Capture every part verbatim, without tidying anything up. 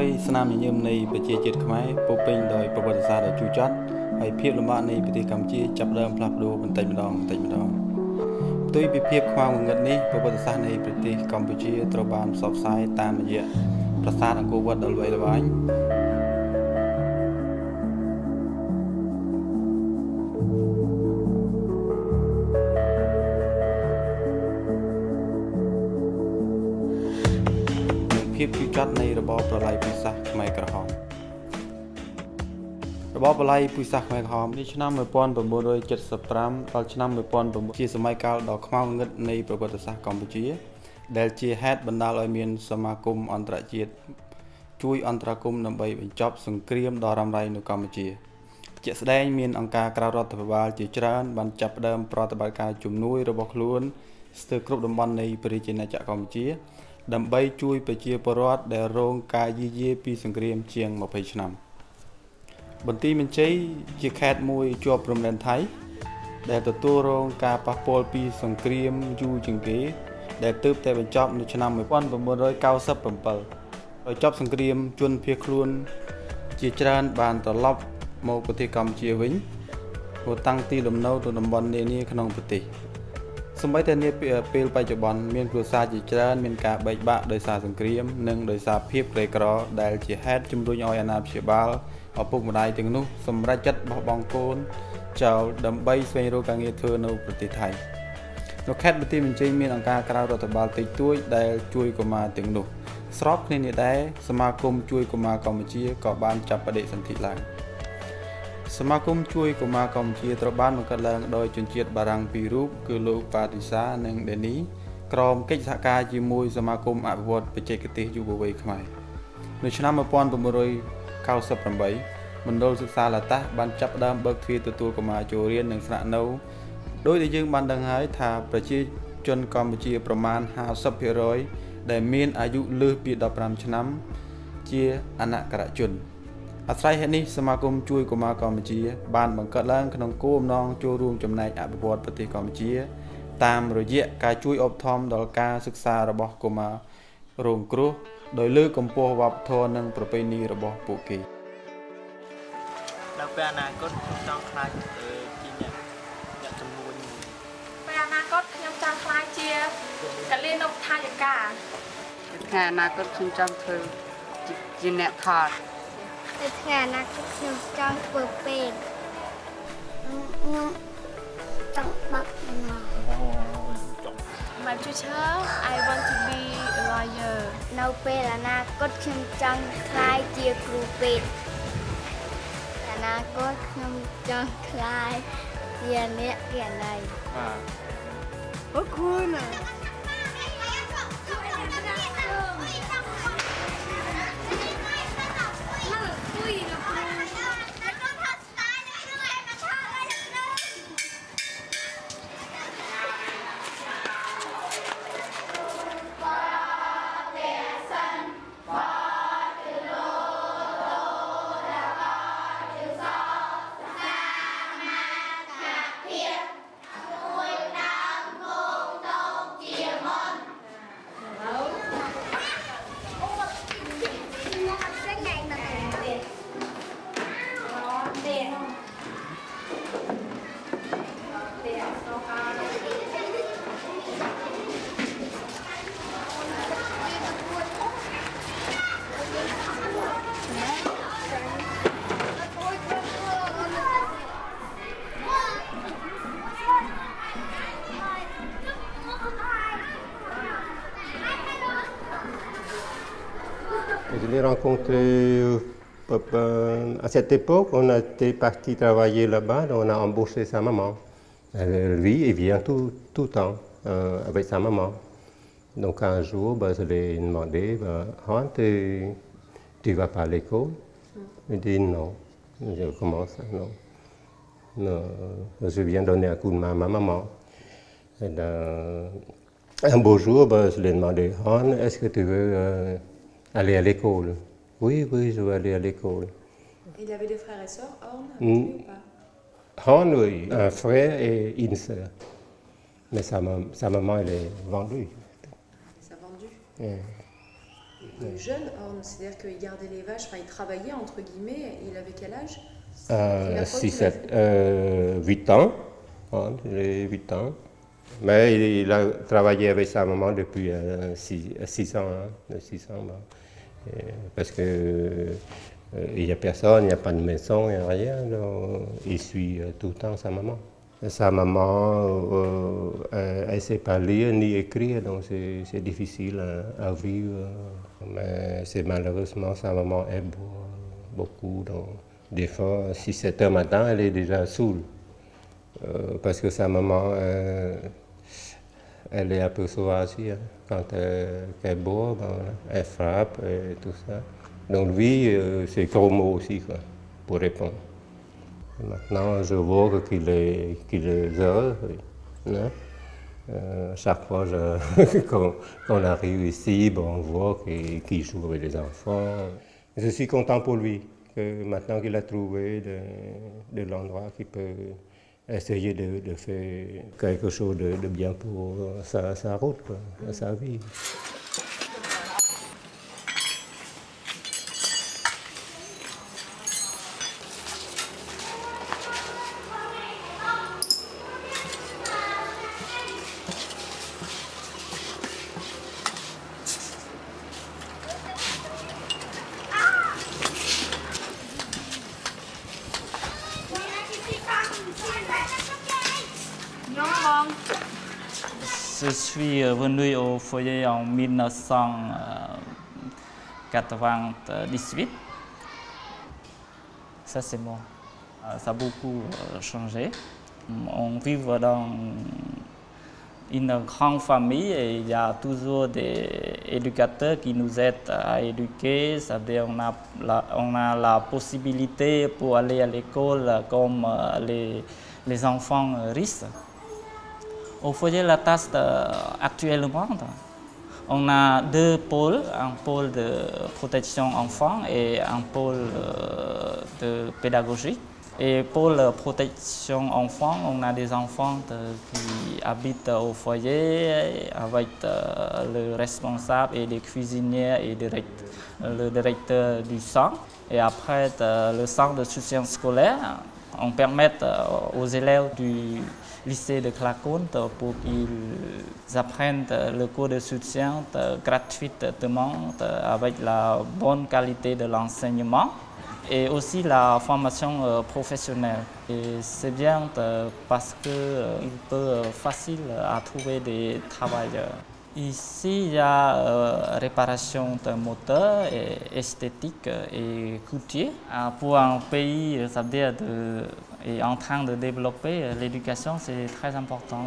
ដោយស្នាមញញឹមនៃប្រជាជាតិខ្មែរពោពេញដោយប្រវត្តិសាស្ត្រដ៏ជូរចត់ហើយភាពលំបាកនៃប្រទេសកម្ពុជាចាប់ផ្ដើមផ្លាស់ប្ដូរបន្តិចម្ដងបន្តិចម្ដងផ្ទុយពីភាពខ្វៅងងឹតនេះប្រវត្តិសាស្ត្រនៃប្រទេសកម្ពុជាត្រូវបានផ្សព្វផ្សាយតាមរយៈប្រាសាទអង្គរវត្តដ៏ល្បីល្បាញភាពជឿជាក់នៃរបបប្រល័យពូជសាសន៍ខ្មែរក្រហមរបបប្រល័យពូជសាសន៍ខ្មែរក្រហមនេះឆ្នាំmột nghìn chín trăm bảy mươi lămដល់ឆ្នាំmột nghìn chín trămជាសម័យកាលដ៏ខ្មៅងងឹតនៃប្រវត្តិសាស្ត្រកម្ពុជាដែលជាហេតុបណ្ដាលឲ្យមានសមាគមអន្តរជាតិជួយអន្តរាគមន៍ដើម្បីបញ្ចប់សង្គ្រាមដ៏រ៉ាំរ៉ៃនៅកម្ពុជាជាក់ស្ដែងមានអង្គការក្រៅរដ្ឋាភិបាលជាច្រើនបានចាប់ផ្ដើមប្រតិបត្តិការជំនួយរបស់ខ្លួនស្ទើរគ្រប់តំបន់នៃប្រជាណាចក្រកម្ពុជាដើម្បីជួយប្រជាពលរដ្ឋដែលរងការយាយីពីសង្គ្រាមជាងдвадцатьឆ្នាំបន្ទាយមានជ័យជាខេត្តមួយជាប់ព្រំដែនថៃដែលទទួលរងការប៉ះពាល់ពីសង្គ្រាមយូរជាងគេដែលទើបតែបញ្ចប់នៅឆ្នាំmột nghìn chín trăm chín mươi bảyដោយចប់សង្គ្រាមជនភៀសខ្លួនជាច្រើនបានត្រឡប់មកប្រទេសកម្ពុជាវិញមកតាំងទីលំនៅនៅតំបន់នានាក្នុងប្រទេសសម្បីតែនាពេលបច្ចុប្បន្នមានគ្រួសារជាច្រើនមានការបែកបាក់ដោយសារសង្គ្រាមនិងដោយសារភាពក្រីក្រដែលជាហេតុជំរុញឲ្យអាណាព្យាបាលឪពុកម្ដាយទាំងនោះសម្រេចចិត្តបោះបង់កូនចោលដើម្បីស្វែងរកការងារធ្វើនៅប្រទេសថៃនៅខេត្តបន្ទាយមានជ័យមានអង្គការក្រៅរដ្ឋាភិបាលតិចតួចដែលជួយកុមារទាំងនោះស្របគ្នានេះដែរសមាគមជួយកុមារកម្ពុជាក៏បានចាប់បដិសន្ធិឡើងសមាគមជួយកុមារកម្ពុជាត្រូវបានបង្កើតឡើងដោយជនជាតិបារាំងពីររូបគឺលោកប៉ាទីសានិងដេនីក្រោមកិច្ចសហការជាមួយសមាគមអភិវឌ្ឍបច្ចេកទេសយុវវ័យខ្មែរនៅឆ្នាំmột nghìn chín trăm chín mươi támមណ្ឌលសិក្សាឡាតាសបានចាប់ផ្ដើមបើកទ្វារទទួលកុមារចូលរៀននិងស្នាក់នៅដោយដែលយើងបានដឹងហើយថាប្រជាជនកម្ពុជាប្រមាណห้าสิบភាគរយដែលមានអាយុលើសពី15ឆ្នាំជាអនក្ខរជនអាស្រ័យហេតុនេះសមាគមជួយកុមារកម្ពុជាបានបង្កើតឡើងក្នុងគោលបំណងចូលរួមចំណែកអភិវឌ្ឍប្រទេសកម្ពុជាតាមរយៈការជួយឧបត្ថម្ភដល់ការសិក្សារបស់កុមាររងគ្រោះដោយលើកកម្ពស់វប្បធម៌និងប្រពៃណីរបស់ពួកគេដល់ពេលអនាគតខ្ញុំចង់ខ្លាចជាអ្នកអ្នកជំនួយពេលអនាគតខ្ញុំចង់ខ្លាចជាកលិនុបដ្ឋាយិកាថ្ងៃអនាគតខ្ញុំចង់ធ្វើជាអ្នកថតនៅថ្ងៃអនាគតខ្ញុំចង់ធ្វើពេទ្យខ្ញុំចង់បាក់ដំណ My future I want to be a lawyer នៅពេលអនាគតខ្ញុំចង់ខ្លាយជាគ្រូពេទ្យអនាគតខ្ញុំចង់ខ្លាយជាអ្នកគណនេយ្យបាទអូគួរណាស់ Je l'ai rencontré à cette époque, on a été parti travailler là-bas, on a embauché sa maman. Lui, il vient tout, tout le temps euh, avec sa maman. Donc un jour, bah, je lui ai demandé, bah, ah, tu, tu vas pas à l'école? Il dit non. Je commence, non. non. Je viens donner un coup de main à ma maman. Et là, un beau jour, bah, je lui ai demandé, Han, est-ce que tu veux euh, aller à l'école? Oui, oui, je veux aller à l'école. Il avait des frères et sœurs, Horn, mm. ou pas? Horn, oui, un frère et une sœur. Mais sa, sa maman, elle est vendue. Elle s'est vendue? Yeah. et jeune, c'est-à-dire qu'il gardait les vaches, enfin il travaillait entre guillemets, il avait quel âge? euh, six, sept, euh, huit ans, hein, huit ans. Mais il, il a travaillé avec sa maman depuis euh, six ans, hein, six ans bah. Et, parce que euh, il n'y a personne, il n'y a pas de maison, il n'y a rien, donc il suit euh, tout le temps sa maman. Sa maman, euh, elle ne sait pas lire ni écrire, donc c'est difficile à, à vivre. Mais c'est malheureusement, sa maman aide beaucoup. Donc, des fois, six sept heures matin, elle est déjà saoule. Euh, parce que sa maman, euh, elle est un peu sauvage aussi. Hein. Quand elle, elle boit, ben, elle frappe et tout ça. Donc lui, euh, c'est gros mot aussi, quoi, pour répondre. Maintenant, je vois qu'il est, qu'il est heureux. Hein? Euh, chaque fois qu'on qu arrive ici, bon, on voit qu'il qu joue avec les enfants. Je suis content pour lui, que maintenant qu'il a trouvé de, de l'endroit qu'il peut essayer de, de faire quelque chose de, de bien pour sa, sa route, quoi, sa vie. Je suis venu au foyer en mille neuf cent quatre-vingt-dix-huit. Ça, c'est moi. Ça a beaucoup changé. On vit dans une grande famille et il y a toujours des éducateurs qui nous aident à éduquer. C'est-à-dire qu'on a, la, on a la possibilité pour aller à l'école comme les, les enfants riches. Au foyer La Tasse, actuellement, on a deux pôles, un pôle de protection enfant et un pôle de pédagogie. Et pour la protection enfant, on a des enfants qui habitent au foyer avec le responsable et les cuisiniers et le directeur du centre. Et après, le centre de soutien scolaire, on permet aux élèves du lycée de Claconte pour qu'ils apprennent le cours de soutien gratuitement avec la bonne qualité de l'enseignement et aussi la formation professionnelle. Et c'est bien parce qu'il peut être facile à trouver des travailleurs. Ici, il y a euh, réparation de moteur, et esthétique et couturier. Euh, pour un pays, ça veut dire de, est en train de développer, l'éducation, c'est très important.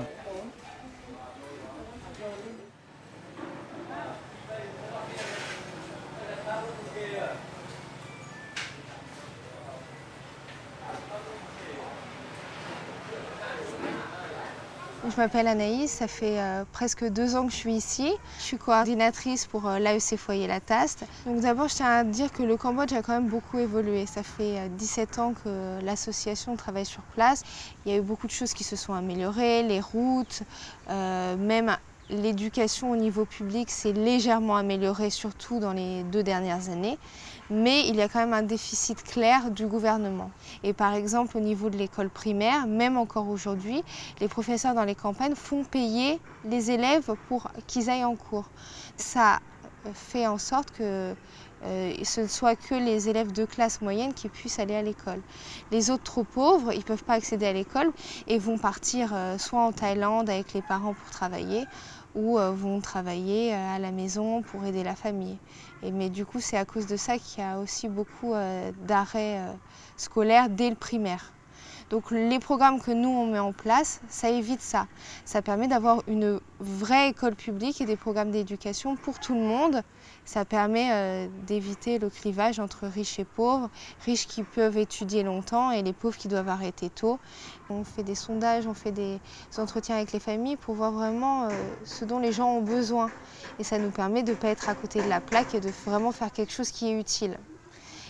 Je m'appelle Anaïs, ça fait euh, presque deux ans que je suis ici. Je suis coordinatrice pour euh, l'A E C Foyer La Taste. Donc d'abord, je tiens à dire que le Cambodge a quand même beaucoup évolué. Ça fait euh, dix-sept ans que l'association travaille sur place. Il y a eu beaucoup de choses qui se sont améliorées, les routes, euh, même l'éducation au niveau public s'est légèrement améliorée, surtout dans les deux dernières années. Mais il y a quand même un déficit clair du gouvernement. Et par exemple, au niveau de l'école primaire, même encore aujourd'hui, les professeurs dans les campagnes font payer les élèves pour qu'ils aillent en cours. Ça fait en sorte que euh, ce ne soit que les élèves de classe moyenne qui puissent aller à l'école. Les autres trop pauvres, ils ne peuvent pas accéder à l'école et vont partir euh, soit en Thaïlande avec les parents pour travailler, ou euh, vont travailler euh, à la maison pour aider la famille. Et, mais du coup, c'est à cause de ça qu'il y a aussi beaucoup euh, d'arrêts euh, scolaires dès le primaire. Donc les programmes que nous, on met en place, ça évite ça. Ça permet d'avoir une vraie école publique et des programmes d'éducation pour tout le monde. Ça permet euh, d'éviter le clivage entre riches et pauvres, riches qui peuvent étudier longtemps et les pauvres qui doivent arrêter tôt. On fait des sondages, on fait des entretiens avec les familles pour voir vraiment euh, ce dont les gens ont besoin. Et ça nous permet de ne pas être à côté de la plaque et de vraiment faire quelque chose qui est utile.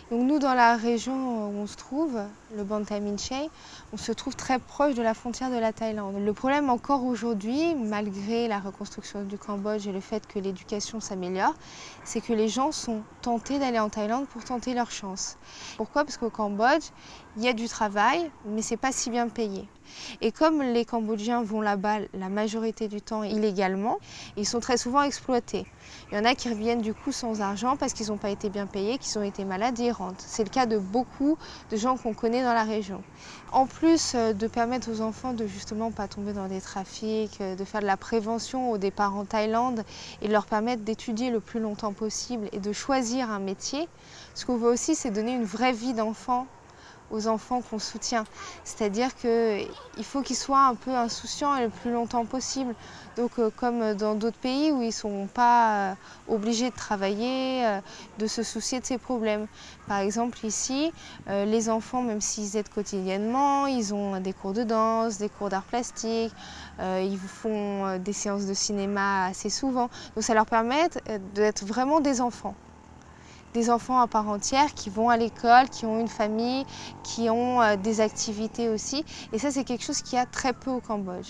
Donc nous, dans la région où on se trouve, le Bantam Minchey, on se trouve très proche de la frontière de la Thaïlande. Le problème encore aujourd'hui, malgré la reconstruction du Cambodge et le fait que l'éducation s'améliore, c'est que les gens sont tentés d'aller en Thaïlande pour tenter leur chance. Pourquoi? Parce qu'au Cambodge, il y a du travail, mais c'est pas si bien payé. Et comme les Cambodgiens vont là-bas la majorité du temps illégalement, ils sont très souvent exploités. Il y en a qui reviennent du coup sans argent parce qu'ils n'ont pas été bien payés, qu'ils ont été malades et ils rentrent. C'est le cas de beaucoup de gens qu'on connaît dans la région. En plus de permettre aux enfants de justement pas tomber dans des trafics, de faire de la prévention au départ en Thaïlande et de leur permettre d'étudier le plus longtemps possible et de choisir un métier, ce qu'on veut aussi, c'est donner une vraie vie d'enfant aux enfants qu'on soutient. C'est-à-dire qu'il faut qu'ils soient un peu insouciants le plus longtemps possible. Donc euh, comme dans d'autres pays où ils ne sont pas euh, obligés de travailler, euh, de se soucier de ces problèmes. Par exemple ici, euh, les enfants, même s'ils aident quotidiennement, ils ont des cours de danse, des cours d'art plastique, euh, ils font euh, des séances de cinéma assez souvent. Donc ça leur permet d'être vraiment des enfants. Des enfants à part entière qui vont à l'école, qui ont une famille, qui ont euh, des activités aussi. Et ça, c'est quelque chose qu'il y a très peu au Cambodge.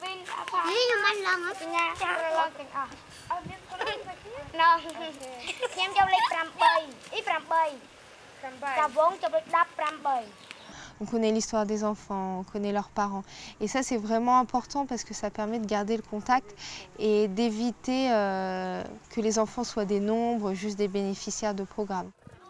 On connaît l'histoire des enfants, on connaît leurs parents. Et ça, c'est vraiment important parce que ça permet de garder le contact et d'éviter euh, que les enfants soient des nombres, juste des bénéficiaires de programmes.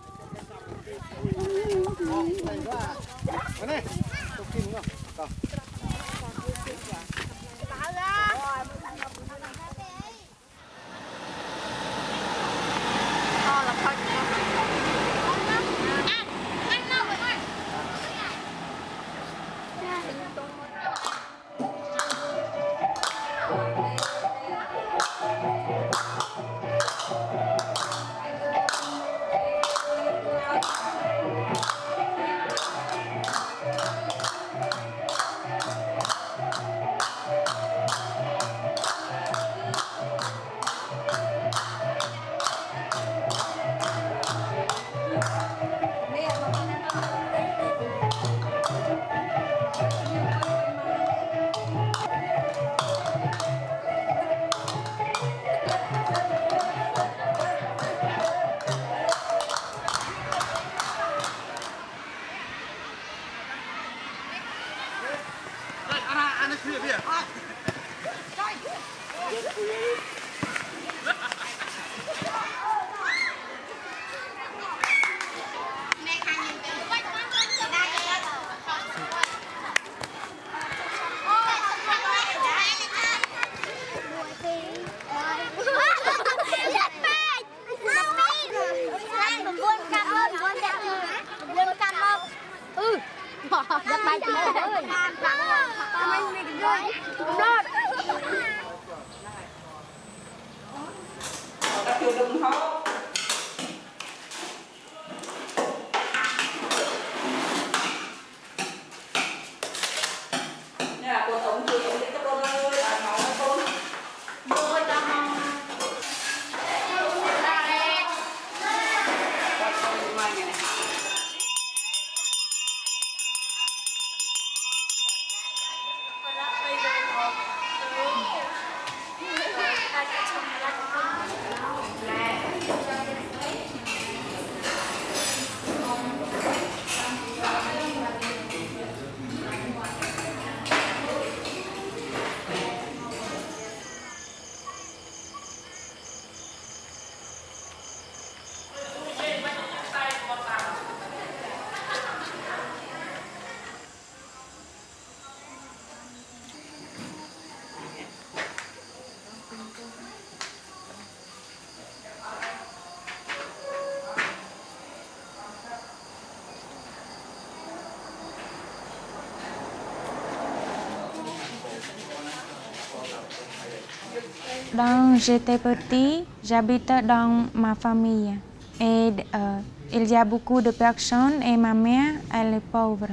Quand j'étais petit, j'habitais dans ma famille et euh, il y a beaucoup de personnes et ma mère elle est pauvre.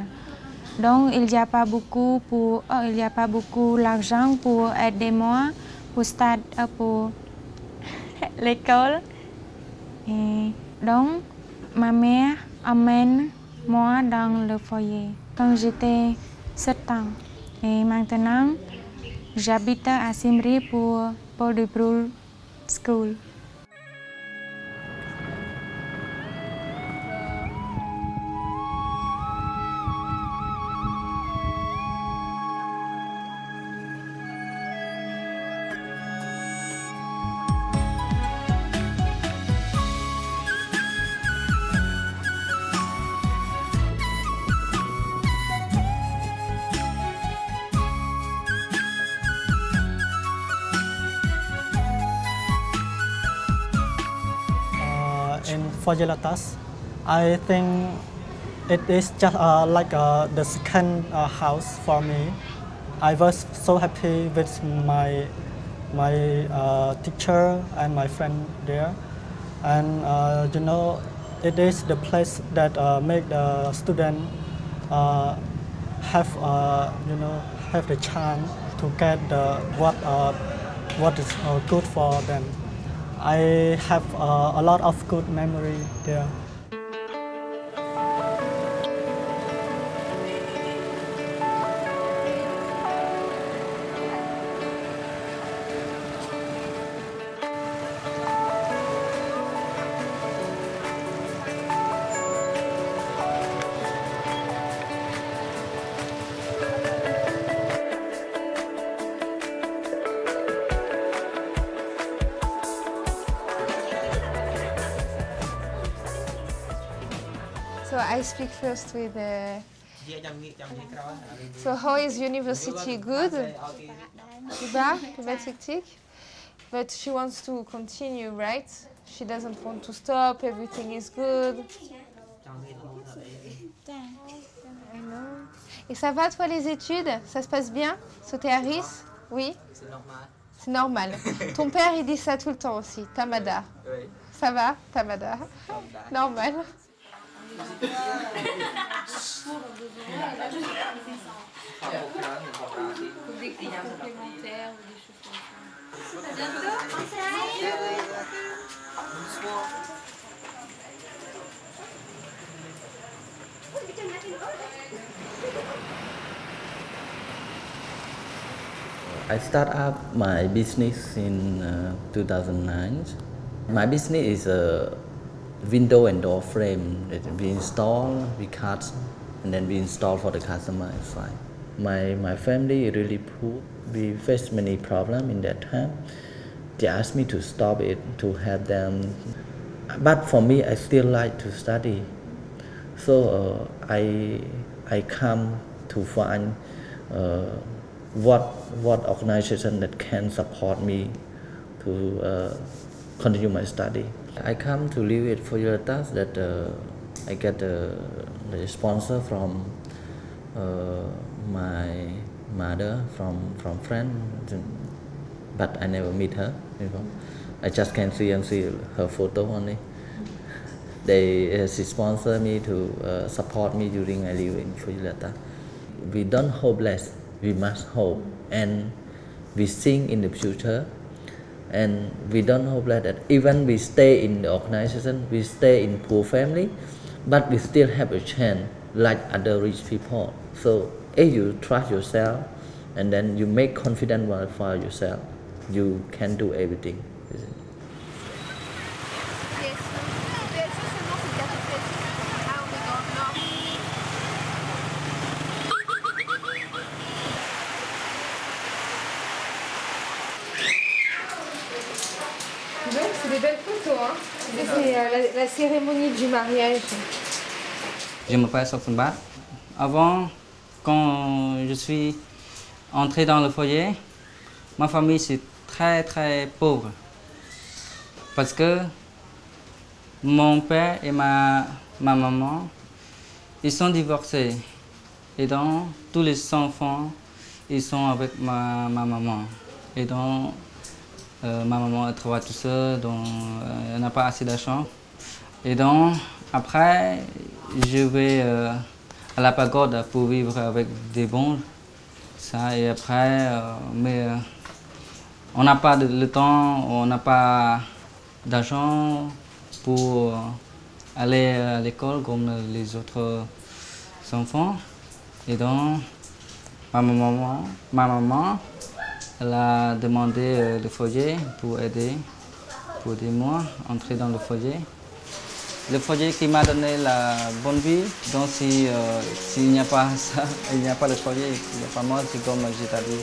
Donc il n'y a pas beaucoup pour oh, il y a pas beaucoup d'argent pour aider moi pour start euh, pour l'école. Et donc ma mère emmène-moi dans le foyer quand j'étais sept ans. Et maintenant, j'habite à Siem Reap pour Paul de Bruyne School. In Foyer Latas, I think it is just uh, like uh, the second uh, house for me. I was so happy with my my uh, teacher and my friend there, and uh, you know, it is the place that uh, make the student uh, have uh, you know have the chance to get the what uh, what is uh, good for them. I have uh, a lot of good memory there. So I speak first with uh, so how is university? Good? Bad, bad hectic? But she wants to continue, right? She doesn't want to stop, everything is good. I know. Et ça va toi les études? Ça se passe bien? Sauter à Ris? Oui? C'est normal. C'est normal. Ton père il dit ça tout le temps aussi, Tamada. Oui. Ça va, Tamada? Normal. I started up my business in uh, two thousand nine. My business is a window and door frame that we install, we cut, and then we install for the customer inside. My my family really poor. We faced many problems in that time. They asked me to stop it to help them, but for me, I still like to study. So uh, I I come to find uh, what what organization that can support me to uh, continue my study. I come to live at Foyer Latas that uh, I get uh, the sponsor from uh, my mother from from friend, but I never meet her. You know, I just can see and see her photo only. They uh, she sponsor me to uh, support me during I live in Foyer Latas. We don't hopeless. We must hope, and we think in the future. And we don't hope that even we stay in the organization, we stay in poor family, but we still have a chance like other rich people. So if you trust yourself and then you make confidence for yourself, you can do everything. C'est des belles photos, hein. C'est euh, la, la cérémonie du mariage. Je m'appelle Soksunbat. Avant, quand je suis entré dans le foyer, ma famille c'est très très pauvre. Parce que mon père et ma, ma maman, ils sont divorcés. Et donc, tous les enfants, ils sont avec ma, ma maman. Et donc, Euh, ma maman elle travaille tout seul, donc euh, elle n'a pas assez d'argent. Et donc, après, je vais euh, à la pagode pour vivre avec des bons. Ça, et après, euh, mais euh, on n'a pas de, le temps, on n'a pas d'argent pour aller à l'école comme les autres enfants. Et donc, ma maman, ma maman elle a demandé le foyer pour aider, pour aider moi à entrer dans le foyer. Le foyer qui m'a donné la bonne vie, donc si, euh, s'il n'y a pas ça, il n'y a pas le foyer, il n'y a pas moi, c'est comme j'ai dit.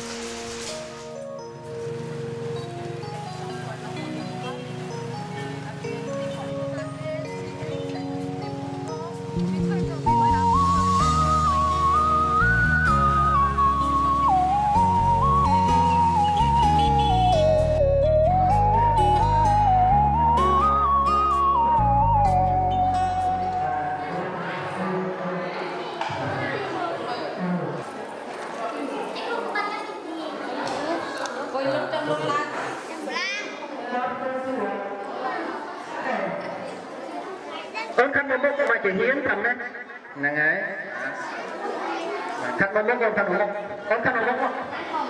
Con khăn một bốc mà chỉ hiến thầm đấy, là ngay. Khăn một bốc con khăn một bốc, con khăn một bốc không?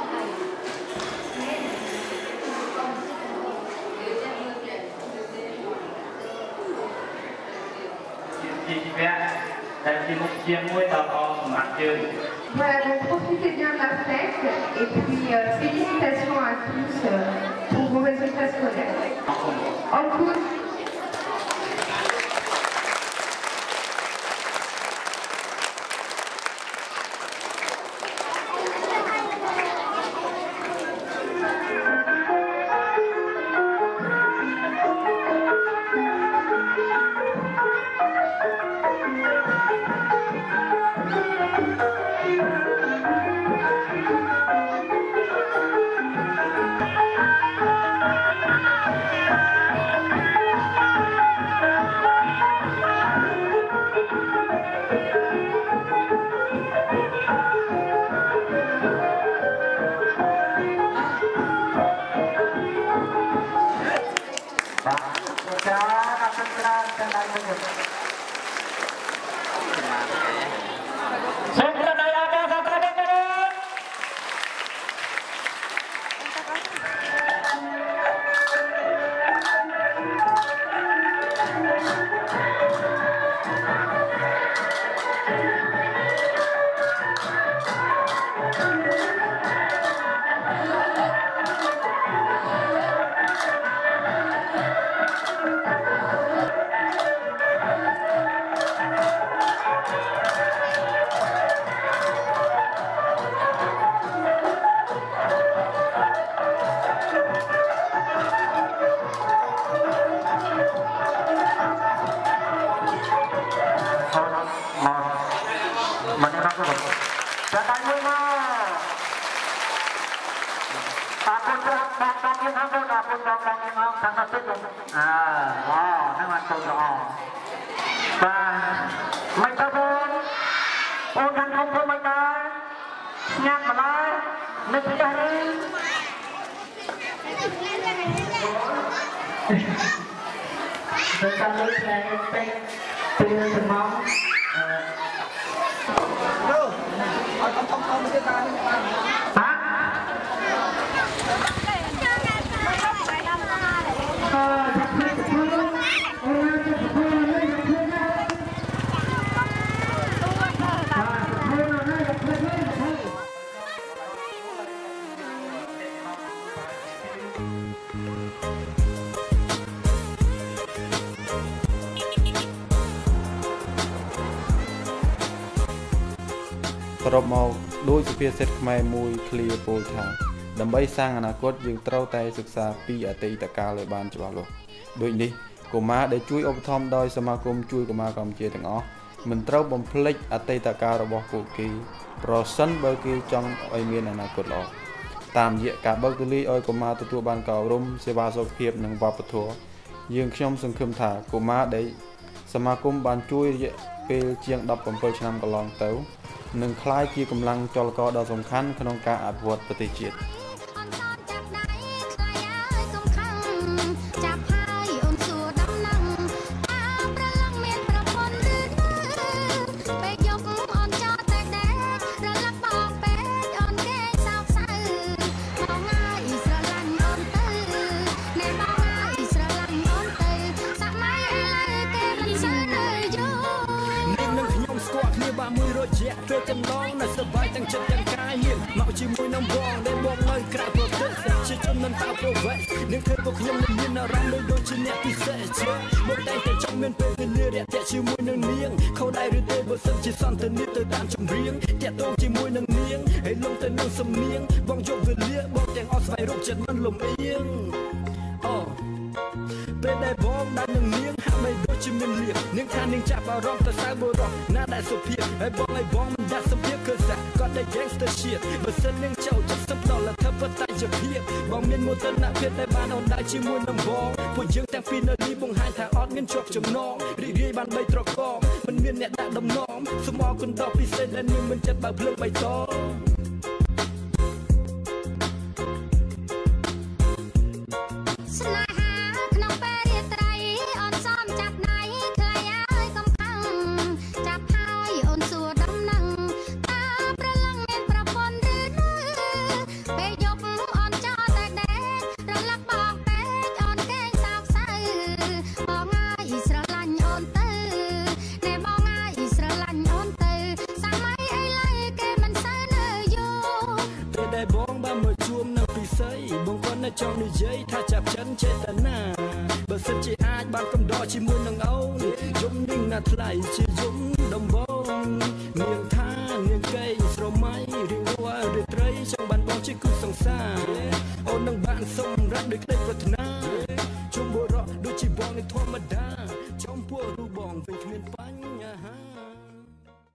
Chị vẽ, đây là một chiếc mũi tàu con mặt chơi. Voilà, donc profitez bien de la fête et puis euh, félicitations à tous euh, pour vos résultats scolaires. En cours. សរុបមកដោយសុភាសិតខ្មែរមួយឃ្លាពោលថាដើម្បីសាងអនាគតយើងត្រូវតែសិក្សាពីអតីតកាលឲ្យបានច្បាស់លាស់ដូចនេះកុមារដែលជួយឧបត្ថម្ភដោយសមាគមជួយកុមារកម្ពុជាទាំងអស់មិនត្រូវបំភ្លេចអតីតកាលរបស់ពួកគេប្រសិនបើគេចង់ឲ្យមានអនាគតល្អតាមរយៈការបើកទូលាយឲ្យកុមារទទួលបានការអប់រំសេវាសុខភាពនិងវប្បធម៌យើងខ្ញុំសង្ឃឹមថាកុមារដែលសមាគមបានជួយរយៈពេលជាងដប់bảyឆ្នាំកន្លងទៅនឹងក្លាយជាកម្លាំងចលករដ៏សំខាន់ក្នុងការអភិវឌ្ឍប្រទេសជាតិរយៈពេលកន្លងនៅសប្បាយទាំងចិត្តទាំងកាយមានមកជាមួយនឹងបងដែលបងនៅក្រៅប្រទេសជាជនមិនតើប្រវត្តិនឹងធ្វើពួកខ្ញុំនឹងមានអារម្មណ៍ដូចជាអ្នកពិសេសជាមកតែតែចង់មានពេលវេលារាក់ទាក់ជាមួយនឹងនាងខុសដែរឬទេបើសិនជាសន្តានាទៅតាមចម្រៀងតាក់ទងជាមួយនឹងនាងហើយលងទៅនឹងសំនៀងបងយកវេលាបងទាំងអស់ស្វែងរកចិត្តមិនលំអៀងអូពេលដែលបងដែលនឹងនាងហាក់បីដូចជាមានលៀងនាងថានាងចាប់អារម្មណ៍ទៅសៅបុរសណាដែលសុភាពហើយបងឲ្យបងមិនដាច់សុភាពគឺសាក់គាត់តែ gangster shit បើសិននាងចូលចិត្តស្ដាប់ដល់ថាបតៃជាភាពបងមានមោទនភាពដែលបានអូនដើរជាមួយនឹងបងពួកយើងទាំងពីរនៅនេះបង្ហាញថាអត់មានជាប់ចំណងរីករាយបានបីត្រកងមិនមានអ្នកដាក់ដំណំសូមអរគុណដល់ពិសេសដែលនាងមិនចិត្តបើភ្លើងបៃតងចង់និយាយថាចាប់ចិនចេតនាបើសិនជាអាចបានកំដរជាមួយនឹងអូនយំនឹងណាថ្លៃជាយំដំបងនាងថានាងកេងស្រមៃរៀងរាល់រាត្រីចង់បានបងជាគូសង្សារអូននឹងបានសម្រេចដោយក្តីប្រាថ្នាជុំបុរសដូចជាបងនឹងធម្មតា